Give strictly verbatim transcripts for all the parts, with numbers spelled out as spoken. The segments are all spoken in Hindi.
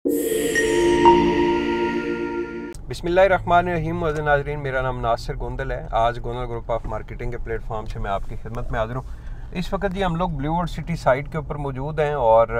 बिस्मिल्लाहिर्रहमानिर्रहीम। नाज़रीन, मेरा नाम नासिर गोंदल है। आज गोंदल ग्रुप ऑफ मार्केटिंग के प्लेटफॉर्म से मैं आपकी खिदमत में हाजिर हूँ। इस वक्त जी हम लोग ब्लूवर्ड सिटी साइट के ऊपर मौजूद हैं और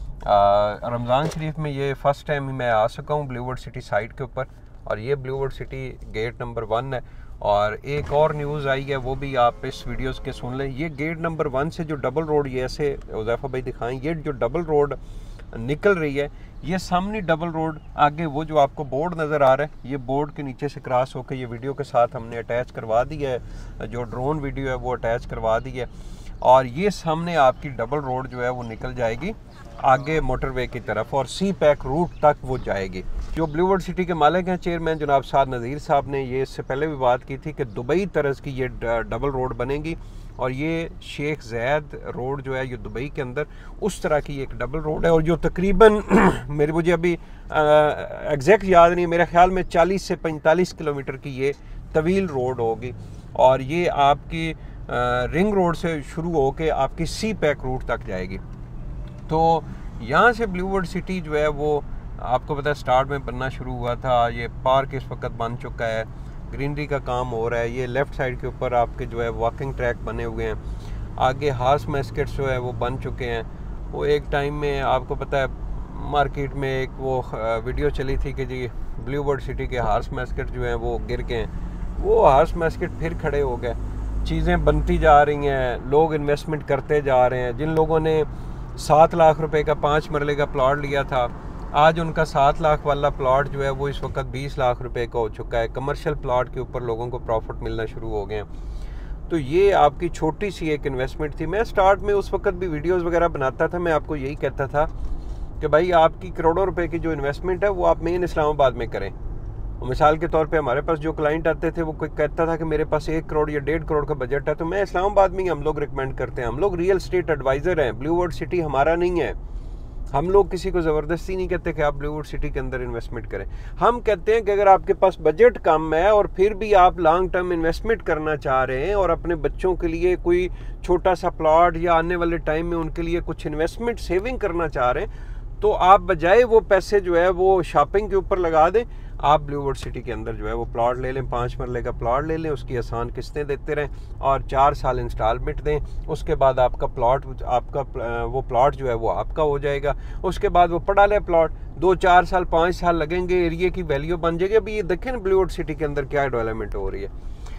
रमज़ान शरीफ में ये फ़र्स्ट टाइम ही मैं आ सका हूँ ब्लूवर्ड सिटी साइट के ऊपर। और ये blue world city gate number one है। और एक और न्यूज़ आई है, वो भी आप इस वीडियोस के सुन लें। ये गेट नंबर वन से जो डबल रोड, ये ऐसे उज़ैफ़ा भाई दिखाएं, ये जो डबल रोड निकल रही है, ये सामने डबल रोड आगे वो जो आपको बोर्ड नज़र आ रहा है, ये बोर्ड के नीचे से क्रॉस होकर ये वीडियो के साथ हमने अटैच करवा दी है, जो ड्रोन वीडियो है वो अटैच करवा दी है। और ये सामने आपकी डबल रोड जो है वो निकल जाएगी आगे मोटरवे की तरफ और सी पैक रूट तक वो जाएगी। जो ब्लूवर्ड सिटी के मालिक हैं, चेयरमैन जनाब साद नज़ीर साहब ने ये इससे पहले भी बात की थी कि दुबई तरज की ये डबल रोड बनेगी और ये शेख ज़ैद रोड जो है ये दुबई के अंदर उस तरह की एक डबल रोड है। और जो तकरीबन मेरे मुझे अभी एग्जैक्ट याद नहीं, मेरे ख्याल में चालीस से पैंतालीस किलोमीटर की ये तवील रोड होगी। और ये आपकी आ, रिंग रोड से शुरू होकर आपकी सी पैक रूट तक जाएगी। तो यहाँ से ब्लूवर्ड सिटी जो है वो आपको पता है स्टार्ट में बनना शुरू हुआ था। ये पार्क इस वक्त बन चुका है, ग्रीनरी का काम हो रहा है। ये लेफ़्ट साइड के ऊपर आपके जो है वॉकिंग ट्रैक बने हुए हैं। आगे हार्स मार्केट्स जो है वो बन चुके हैं। वो एक टाइम में आपको पता है मार्केट में एक वो वीडियो चली थी कि जी ब्लूवर्ड सिटी के हार्स मार्केट जो हैं वो गिर गए हैं। वो हार्स मार्केट फिर खड़े हो गए, चीज़ें बनती जा रही हैं, लोग इन्वेस्टमेंट करते जा रहे हैं। जिन लोगों ने सात लाख रुपए का पाँच मरले का प्लॉट लिया था, आज उनका सात लाख वाला प्लॉट जो है वो इस वक्त बीस लाख रुपए का हो चुका है। कमर्शियल प्लॉट के ऊपर लोगों को प्रॉफिट मिलना शुरू हो गए हैं। तो ये आपकी छोटी सी एक इन्वेस्टमेंट थी। मैं स्टार्ट में उस वक्त भी वीडियोस वगैरह बनाता था, मैं आपको यही कहता था कि भाई आपकी करोड़ों रुपए की जो इन्वेस्टमेंट है वो आप मेन इस्लामाबाद में करें। मिसाल के तौर पे हमारे पास जो क्लाइंट आते थे वो कोई कहता था कि मेरे पास एक करोड़ या डेढ़ करोड़ का बजट है, तो मैं इस्लामाबाद में ही हम लोग रिकमेंड करते हैं। हम लोग रियल स्टेट एडवाइज़र हैं, ब्लूवर्ड सिटी हमारा नहीं है। हम लोग किसी को ज़बरदस्ती नहीं कहते कि आप ब्लूवर्ड सिटी के अंदर इन्वेस्टमेंट करें। हम कहते हैं कि अगर आपके पास बजट कम है और फिर भी आप लॉन्ग टर्म इन्वेस्टमेंट करना चाह रहे हैं और अपने बच्चों के लिए कोई छोटा सा प्लॉट या आने वाले टाइम में उनके लिए कुछ इन्वेस्टमेंट सेविंग करना चाह रहे हैं, तो आप बजाय वो पैसे जो है वो शॉपिंग के ऊपर लगा दें, आप ब्लूवर्ड सिटी के अंदर जो है वो प्लॉट ले लें, पाँच मरले का प्लॉट ले लें, उसकी आसान किस्तें देते रहें और चार साल इंस्टॉलमेंट दें। उसके बाद आपका प्लॉट आपका वो प्लॉट जो है वो आपका हो जाएगा। उसके बाद वो पड़ा ले प्लॉट, दो चार साल पाँच साल लगेंगे, एरिया की वैल्यू बन जाएगी। अभी ये देखें ब्लूवर्ड सिटी के अंदर क्या डेवलपमेंट हो रही है।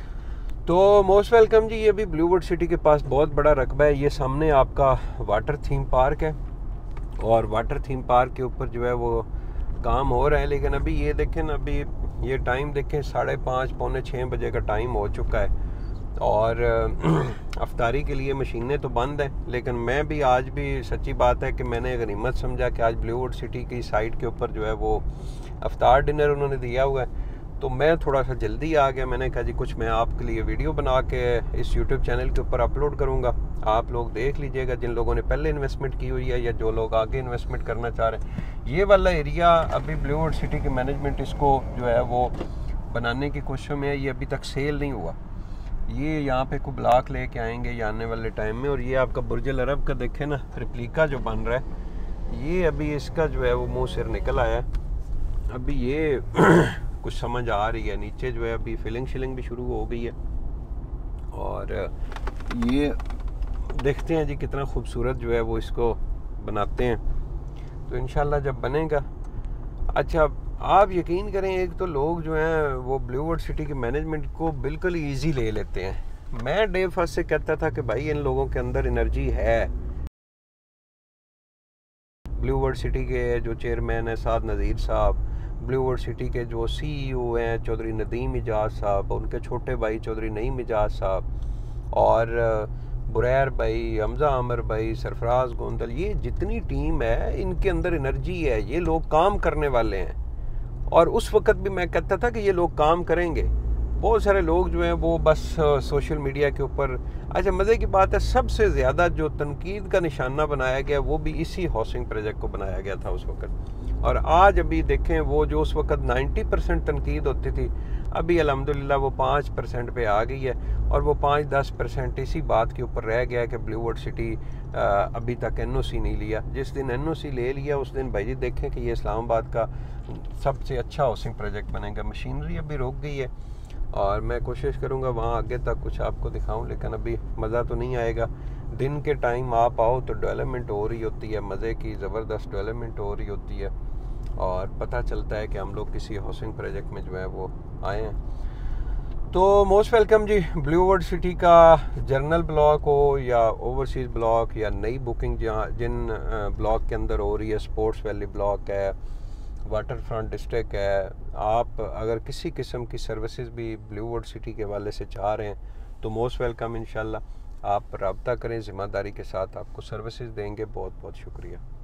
तो मोस्ट वेलकम जी। ये भी ब्लूवर्ड सिटी के पास बहुत बड़ा रकबा है। ये सामने आपका वाटर थीम पार्क है और वाटर थीम पार्क के ऊपर जो है वो काम हो रहा है। लेकिन अभी ये देखें ना, अभी ये टाइम देखें साढ़े पाँच पौने छः बजे का टाइम हो चुका है और अफ्तारी के लिए मशीनें तो बंद हैं। लेकिन मैं भी आज भी सच्ची बात है कि मैंने गनीमत समझा कि आज ब्लूवर्ड सिटी की साइट के ऊपर जो है वो अफ्तार डिनर उन्होंने दिया हुआ है, तो मैं थोड़ा सा जल्दी आ गया। मैंने कहा जी कुछ मैं आपके लिए वीडियो बना के इस यूट्यूब चैनल के ऊपर अपलोड करूँगा, आप लोग देख लीजिएगा जिन लोगों ने पहले इन्वेस्टमेंट की हुई है या जो लोग आगे इन्वेस्टमेंट करना चाह रहे हैं। ये वाला एरिया अभी ब्लूवर्ड सिटी की मैनेजमेंट इसको जो है वो बनाने की कोशिशों में है। ये अभी तक सेल नहीं हुआ। ये यहाँ पे कोई ब्लॉक लेके आएंगे या आने वाले टाइम में। और ये आपका बुर्ज अल अरब का देखें ना, रिप्लिका जो बन रहा है, ये अभी इसका जो है वो मुँह सिर निकल आया है। अभी ये कुछ समझ आ रही है। नीचे जो है अभी फिलिंग शिलिंग भी शुरू हो गई है और ये देखते हैं जी कितना खूबसूरत जो है वो इसको बनाते हैं। तो इंशाल्लाह जब बनेगा। अच्छा, आप यकीन करें, एक तो लोग जो हैं वो ब्लूवर्ड सिटी की मैनेजमेंट को बिल्कुल ईजी ले लेते हैं। मैं डे फर्स्ट से कहता था कि भाई इन लोगों के अंदर एनर्जी है। ब्लूवर्ड सिटी के जो चेयरमैन है साद नज़ीर साहब, ब्लूवर्ड सिटी के जो सीईओ हैं चौधरी नदीम इजाज साहब, उनके छोटे भाई चौधरी नईम इजाज साहब और बुरैर भाई, हमजा आमर भाई, सरफराज गोंदल, ये जितनी टीम है इनके अंदर एनर्जी है। ये लोग काम करने वाले हैं और उस वक्त भी मैं कहता था कि ये लोग काम करेंगे। बहुत सारे लोग जो हैं वो बस सोशल मीडिया के ऊपर, अच्छा मज़े की बात है, सबसे ज़्यादा जो तनकीद का निशाना बनाया गया वो भी इसी हाउसिंग प्रोजेक्ट को बनाया गया था उस वक्त। और आज अभी देखें वो जो उस वक्त नब्बे परसेंट तनकीद होती थी, अभी अल्हम्दुलिल्लाह वो पाँच परसेंट पे आ गई है। और वो पाँच दस परसेंट इसी बात के ऊपर रह गया कि ब्लू वर्ल्ड सिटी अभी तक एन ओ सी नहीं लिया। जिस दिन एन ओ सी ले लिया उस दिन भाई जी देखें कि ये इस्लामाबाद का सबसे अच्छा हाउसिंग प्रोजेक्ट बनेगा। मशीनरी अभी रुक गई है और मैं कोशिश करूँगा वहाँ आगे तक कुछ आपको दिखाऊँ, लेकिन अभी मज़ा तो नहीं आएगा। दिन के टाइम आप आओ तो डेवलपमेंट हो रही होती है, मज़े की ज़बरदस्त डेवलपमेंट हो रही होती है और पता चलता है कि हम लोग किसी हाउसिंग प्रोजेक्ट में जो है वो आए हैं। तो मोस्ट वेलकम जी। ब्लू वर्ल्ड सिटी का जर्नल ब्लॉक हो या ओवरसीज़ ब्लॉक या नई बुकिंग जहाँ जिन ब्लॉक के अंदर हो रही है, स्पोर्ट्स वैली ब्लॉक है, वाटर फ्रंट डिस्ट्रिक्ट है, आप अगर किसी किस्म की सर्विसेज भी ब्लू वर्ल्ड सिटी के वाले से चाह रहे हैं तो मोस्ट वेलकम। इंशाल्लाह आप रब्ता करें, ज़िम्मेदारी के साथ आपको सर्विसेज देंगे। बहुत बहुत शुक्रिया।